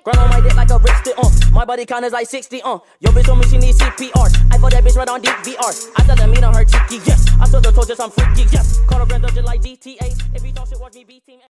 Grind on my dick like a brick stick, my body count is like 60, Your bitch told me she needs CPR. I fought that bitch right on DVR. I tell the meat on her cheeky, yes. I saw the told just I'm freaky, yes. Call her brand up just like GTA. If you don't shit, watch me beat team.